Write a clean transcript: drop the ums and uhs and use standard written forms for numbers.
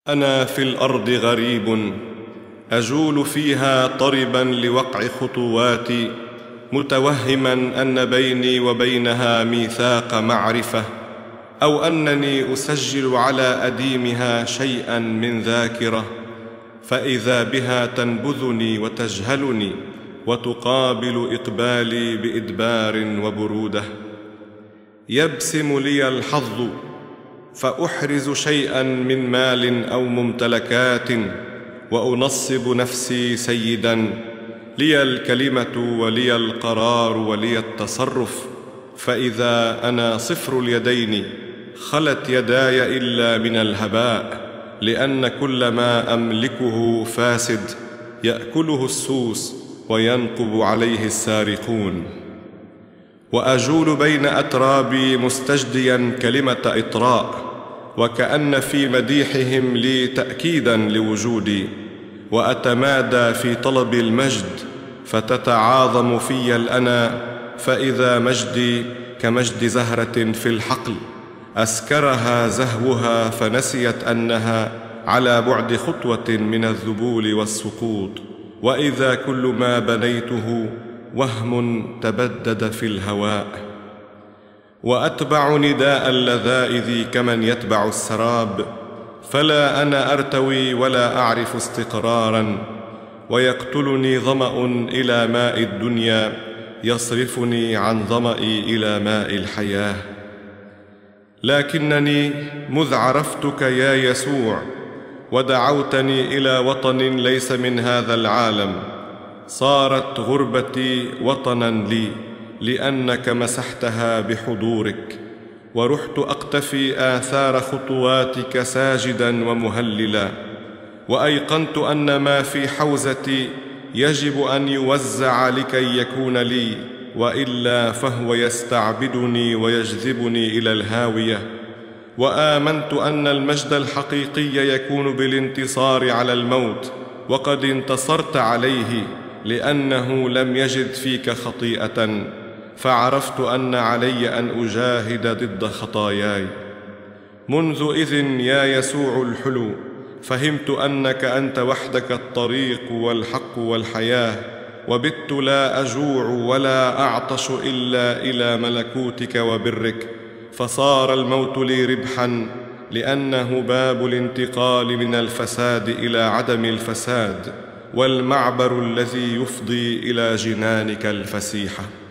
أنا في الأرض غريب أجول فيها طربا لوقع خطواتي، متوهما أن بيني وبينها ميثاق معرفة، أو أنني أسجل على أديمها شيئا من ذاكرة، فإذا بها تنبذني وتجهلني وتقابل إقبالي بإدبار وبرودة. يبسم لي الحظ فأحرز شيئا من مال أو ممتلكات، وأنصب نفسي سيدا، لي الكلمة ولي القرار ولي التصرف، فإذا أنا صفر اليدين خلت يداي إلا من الهباء، لأن كل ما أملكه فاسد يأكله السوس وينقب عليه السارقون. وأجول بين أترابي مستجديا كلمة إطراء، وكأن في مديحهم لي تأكيدا لوجودي، وأتمادى في طلب المجد فتتعاظم في الأنا، فإذا مجدي كمجد زهرة في الحقل أسكرها زهوها فنسيت أنها على بعد خطوة من الذبول والسقوط، وإذا كل ما بنيته وهم تبدد في الهواء. وأتبع نداء اللذائذ كمن يتبع السراب، فلا أنا أرتوي ولا أعرف استقرارا، ويقتلني ظمأ إلى ماء الدنيا يصرفني عن ظمئي إلى ماء الحياة. لكنني مذ عرفتك يا يسوع ودعوتني إلى وطن ليس من هذا العالم، صارت غربتي وطنا لي، لأنك مسحتها بحضورك، ورحت أقتفي آثار خطواتك ساجدا ومهللا، وأيقنت أن ما في حوزتي يجب أن يوزع لكي يكون لي، وإلا فهو يستعبدني ويجذبني إلى الهاوية. وآمنت أن المجد الحقيقي يكون بالانتصار على الموت، وقد انتصرت عليه لأنه لم يجد فيك خطيئة، فعرفت أن علي أن أجاهد ضد خطاياي. منذ إذن يا يسوع الحلو فهمت أنك أنت وحدك الطريق والحق والحياة، وبت لا أجوع ولا أعطش إلا إلى ملكوتك وبرك، فصار الموت لي ربحا، لأنه باب الانتقال من الفساد إلى عدم الفساد، والمعبر الذي يفضي إلى جنانك الفسيحة.